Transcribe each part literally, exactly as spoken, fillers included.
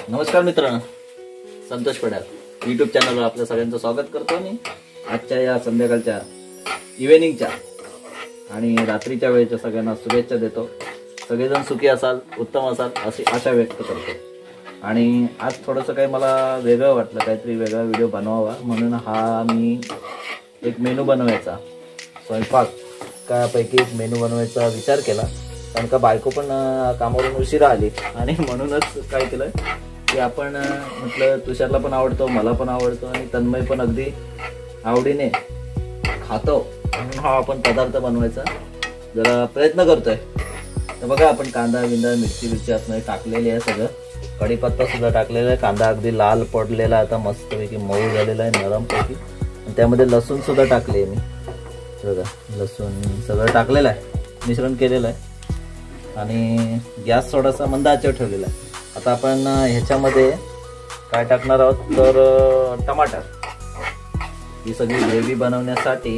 नमस्कार मित्रांनो, संतोष पडाल यूट्यूब चॅनलवर आपल्या सगळ्यांचं स्वागत करतो मी आजच्या या संध्याकाळच्या इव्हिनिंगच्या आणि रात्रीच्या वेळेच्या सगळ्यांना शुभेच्छा देतो। सगळेजण सुखी असाल, उत्तम असाल अशी आशा व्यक्त करतो। आणि आज थोडंसं काही मला वेगळं वाटलं, काहीतरी वेगळा व्हिडिओ बनवावा म्हणून हा मी एक मेनू बनवायचा स्वयंपाकापैकी एक मेनू बनवायचा विचार केला। कारण का बायको पण कामावरून उशिरा आली आणि म्हणूनच काय केलं की आपण म्हटलं तुषारला पण आवडतो, मला पण आवडतो आणि तन्मय पण अगदी आवडीने खातो म्हणून हा आपण पदार्थ बनवायचा जरा प्रयत्न करतोय। तर बघा आपण कांदा बिंदा मिरची मिरची आतमध्ये टाकलेली आहे, सगळं कढीपत्ता सुद्धा टाकलेला आहे, कांदा अगदी लाल पडलेला आता मस्तपैकी मऊ झालेला आहे नरम पैकी। आणि त्यामध्ये लसूण सुद्धा टाकले मी, बघा लसूण सगळं टाकलेलं आहे, मिश्रण केलेलं आहे आणि गॅस थोडासा मंद आचेवर ठेवलेला आहे। आता आपण ह्याच्यामध्ये काय टाकणार आहोत तर टमाटर, ही सगळी ग्रेव्ही बनवण्यासाठी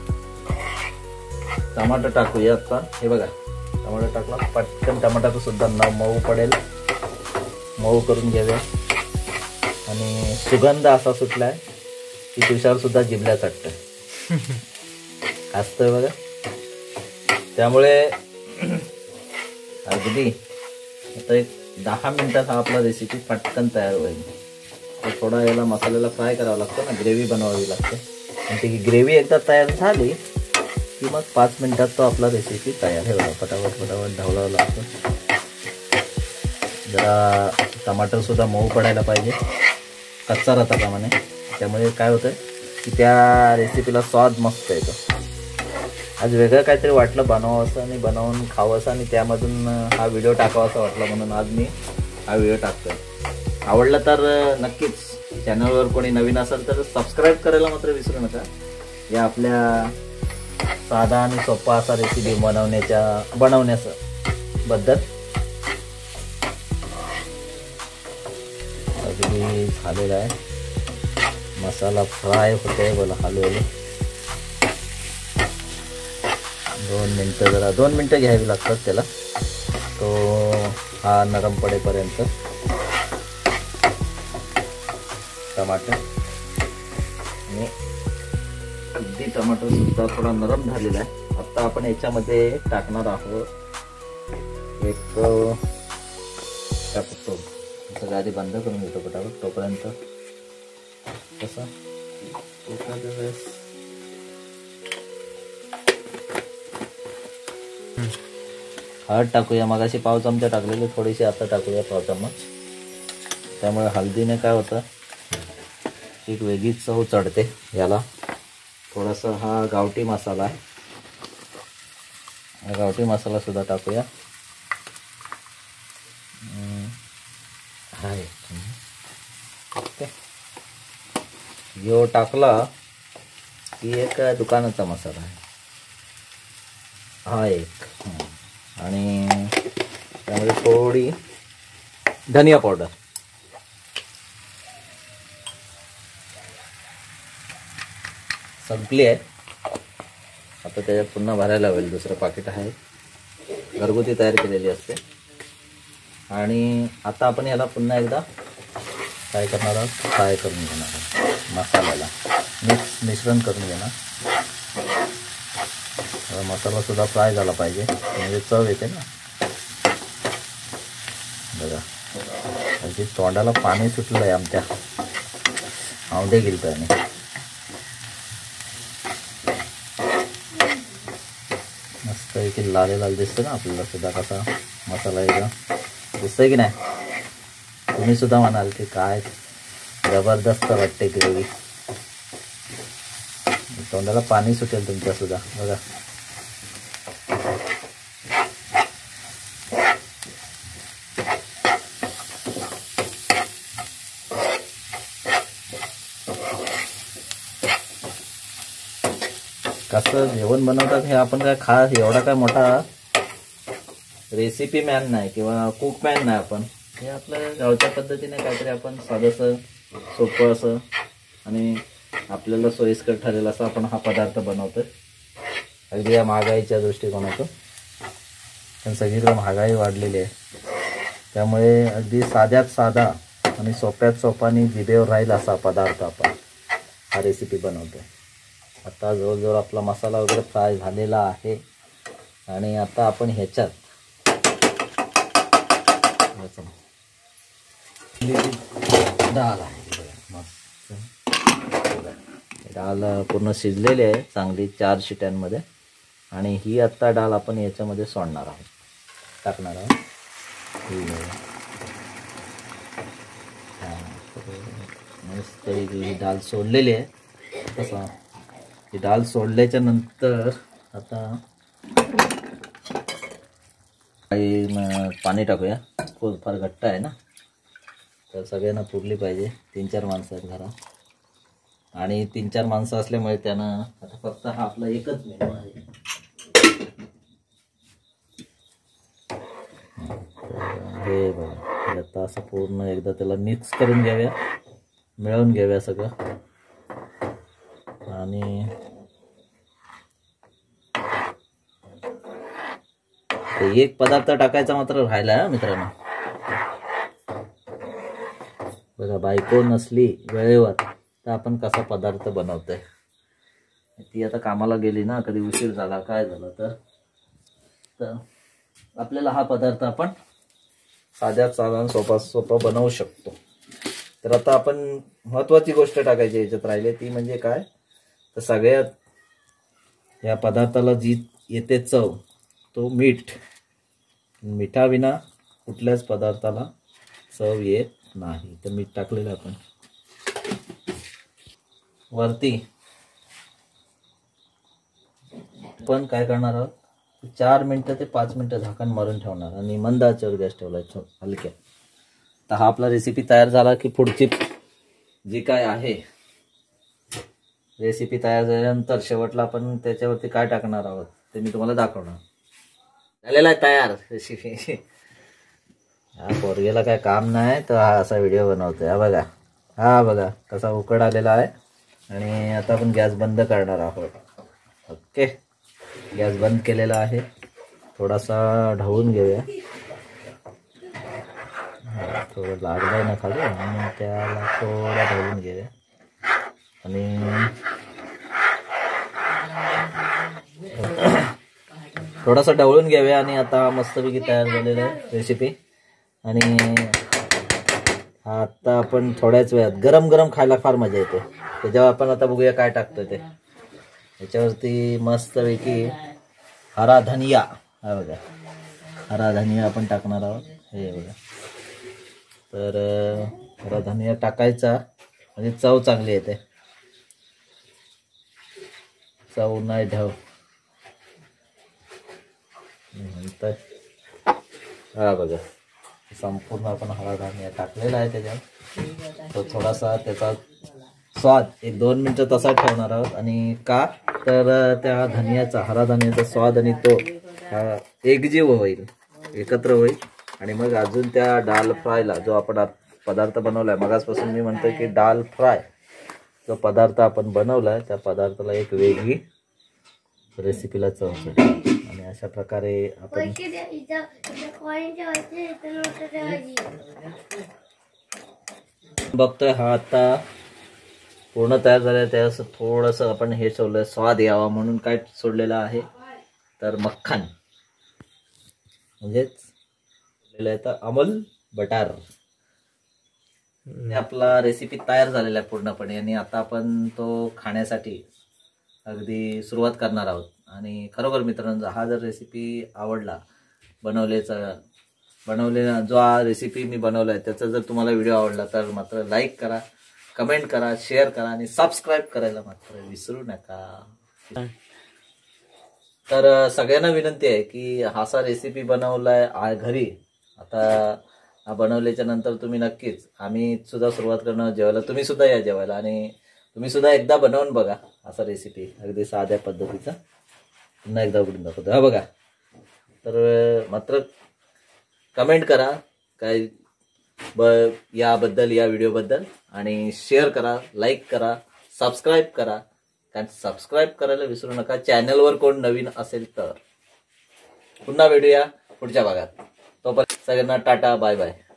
टमाटर टाकूया। आता हे बघा टमाटर टाकला, पटकन टमाटर सुद्धा न मऊ पडेल, मऊ करून घेऊया। आणि सुगंध असा सुटलाय की तुषार सुद्धा जिभल्या चटतंय असतंय बघा। त्यामुळे अगदी आता एक दहा मिनिटात हा आपला रेसिपी पटकन तयार होईल। तर थोडा याला मसाल्याला फ्राय करावा लागतो ना, ग्रेव्ही बनवावी लागते आणि ती ग्रेव्ही एकदा तयार झाली की मग पाच मिनिटात तो आपला रेसिपी तयार आहे बघा। पटापट पटापट ढवळावं लागतं, जरा टमाटर सुद्धा मऊ पडायला पाहिजे, कच्चा राहता कामाने। त्यामुळे काय होतं की त्या रेसिपीला स्वाद मस्त येतो। आज वेगळं काहीतरी वाटलं बनवावं असं आणि बनवून खावं असं आणि त्यामधून हा व्हिडिओ टाकावा असं वाटलं म्हणून आज मी हा व्हिडिओ टाकतोय। आवडला तर नक्कीच चॅनलवर कोणी नवीन असेल तर सबस्क्राईब करायला मात्र विसरू नका। या आपल्या साधा आणि सोपा असा रेसिपी बनवण्याच्या बनवण्याचं बद्दल अगदी झालेला आहे, मसाला फ्राय होतोय बोला हलवले। दोन मिनटं जरा दोन मिनटं घ्यावी लागतात त्याला, तो हा नरम पडेपर्यंत टमाटर। आणि अगदी टमाटर सुद्धा थोडा नरम झालेला आहे। आता आपण याच्यामध्ये टाकणार आहोत एक टाकतो, सगळं आधी बंद करून घेतो पटापट तोपर्यंत कसं एखाद्या वेळेस हळद टाकूया। मगाशी पाव चमचा टाकलेली, थोडीशी आता टाकूया पाव चमच। त्यामुळे हळदीने काय होतं एक वेगळीच चव चढते याला। थोडासा हा गावठी मसाला आहे, हा गावठी मसाला सुद्धा टाकूया। हा ओके, यो टाकला की एक दुकानाचा मसाला आहे हा एक, आणि त्यामध्ये थोडी धनिया पावडर, संपली आहे आता त्याच्यात पुन्हा भरायला होईल, दुसरं पाकिट आहे, घरगुती तयार केलेली असते। आणि आता आपण याला पुन्हा एकदा काय करणार आहोत, फ्राय करून घेणार आहोत मसाल्याला, मिक्स मिश्रण करून घेणार। मसाला सुद्धा फ्राय झाला पाहिजे म्हणजे चव येते ना बघा। अगदी तोंडाला पाणी सुटलं आहे आमच्या, आवडे गेलं त्याने। मस्त की लाल लाल दिसतं ना आपल्याला सुद्धा कसा मसाला एकदम दिसतंय की नाही। तुम्ही सुद्धा म्हणाल की काय जबरदस्त वाटते ग्रेव्ही, तोंडाला पाणी सुटेल तुमच्या सुद्धा बघा। कसं जेवण बनवतात हे आपण काय खास एवढा काय मोठा रेसिपी मॅन नाही किंवा कुक मॅन नाही आपण, हे आपलं गावच्या पद्धतीने काहीतरी आपण साधंसं सोपं असं आणि आपल्याला सोयीस्कर ठरेल असं आपण हा पदार्थ बनवतोय। अगदी या महागाईच्या दृष्टिकोनातून, पण सगळीकडे महागाई वाढलेली आहे त्यामुळे अगदी साध्यात साधा आणि सोप्यात सोपानी जिभेवर राहील असा पदार्थ आपण हा रेसिपी बनवतो. आता जवळजवळ आपला मसाला वगैरे फ्राय झालेला आहे आणि आता आपण ह्याच्यात डाळ आहे. मस्त डाळ पूर्ण शिजलेली आहे चांगली चार शिट्यांमध्ये. आणि ही आत्ता डाळ आपण याच्यामध्ये सोडणार आहोत, टाकणार आहोत. मस्त ही डाळ सोडलेली आहे. तसा ही डाळ सोडल्याच्या नंतर आता काही पाणी टाकूया. खूप फार घट्ट आहे ना, तर सगळ्यांना पुरली पाहिजे. तीन चार माणसं आहेत घरात आणि तीन चार माणसं असल्यामुळे त्यानं आता फक्त हा आपला एकच मेनू आहे. हे बघा, आता असं पूर्ण एकदा त्याला मिक्स करून घ्याव्या, मिळवून घ्याव्या सगळं. आणि एक पदार्थ टाकायचा मात्र राहिला आहे मित्रांनो. बघा, बायको नसली वेळेवर तर आपण कसा पदार्थ बनवतोय. ती आता कामाला गेली ना, कधी उशीर झाला काय झालं तर तर आपल्याला हा पदार्थ आपण साध्या साधारण सोपा सोपा बनवू शकतो. तर आता आपण महत्त्वाची गोष्ट टाकायची याच्यात राहिली ती म्हणजे काय, तर सगळ्यात या पदार्थाला जी येते चव तो मीठ. मिठाविना कुठल्याच पदार्थाला चव येत नाही. तर मीठ टाकलेलं आपण वरती. पण काय करणार आहोत, चार मिनटं ते पाच मिनटं झाकण मारून ठेवणार आणि मंद आचेवर गॅस ठेवलाय हलक्या. तर हा आपला रेसिपी तयार झाला की पुढची जी काय आहे रेसिपी तयार झाल्यानंतर शेवटला आपण त्याच्यावरती काय टाकणार आहोत ते मी तुम्हाला दाखवणार. झालेला आहे तयार रेसिपी. हा पोरगेला काय काम नाही तर हा असा व्हिडिओ बनवतोय. हा बघा, हा बघा कसा उकड आलेला आहे. आणि आता आपण गॅस बंद करणार आहोत. ओके, गॅस बंद केलेला आहे. थोडासा ढवळून घेऊया. थोडं लागलंय ना खाली, आणि त्याला थोडा ढवळून घेऊया. आणि थोडासा ढवळून घ्यावे. आणि आता मस्तपैकी तयार झालेलं आहे रेसिपी. आणि आता आपण थोड्याच वेळात गरम गरम खायला फार मजा येते. त्याच्यावर आपण आता बघूया काय टाकतोय ते. याच्यावरती मस्तपैकी हरा धनिया, हा बघा हरा धनिया आपण टाकणार आहोत. हे बघा, तर हरा धनिया टाकायचा म्हणजे चव चांगली येते. चव नाही ढव नंतर हा बघा संपूर्ण आपण हरा धनिया टाकलेला आहे त्याच्यात. तो थोडासा त्याचा स्वाद एक दोन मिनटं तसा ठेवणार आहोत. आणि का तर त्या धनियाचा हरा धनियाचा स्वाद आणि तो एकजीव होईल, एकत्र होईल. आणि मग अजून त्या डाल फ्रायला जो आपण पदार्थ बनवलाय, मगाचपासून मी म्हणतोय की डाल फ्राय जो पदार्थ आपण बनवलाय त्या पदार्थाला एक वेगळी रेसिपीला चव सुटेल. आणि अशा प्रकारे आपण बघतोय हा आता पूर्ण तयार झाला. त्यास थोडंसं आपण हे सोडलं स्वाद यावा म्हणून काय सोडलेलं आहे तर मक्खन, म्हणजेच तर अमूल बटर. आपला रेसिपी तयार झालेला आहे पूर्णपणे. आणि आता आपण तो खाण्यासाठी अगदी सुरुवात करणार आहोत. आणि खरोखर मित्रांनो, हा जर रेसिपी आवडला, बनवलेचा बनवलेला जो हा रेसिपी मी बनवला आहे त्याचा जर तुम्हाला व्हिडिओ आवडला तर मात्र लाईक करा, कमेंट करा, शेअर करा आणि सबस्क्राईब करायला मात्र विसरू नका. तर सगळ्यांना विनंती आहे की असा रेसिपी बनवलाय घरी. आता बनवल्याच्या नंतर तुम्ही नक्कीच, आम्ही सुद्धा सुरुवात करणार जेवायला, तुम्ही सुद्धा या जेवायला. आणि तुम्ही सुद्धा एकदा बनवून बघा असा रेसिपी अगदी साध्या पद्धतीचा. पुन्हा एकदा उघडून दाखवतो. हा बघा, तर मात्र कमेंट करा काय ब याबद्दल, या व्हिडिओबद्दल. आणि शेअर करा, लाईक करा, सबस्क्राईब करा. कारण सबस्क्राईब करायला विसरू नका चॅनलवर कोण नवीन असेल तर. पुन्हा भेटूया पुढच्या भागात. तोपर्यंत सगळ्यांना टाटा, बाय बाय.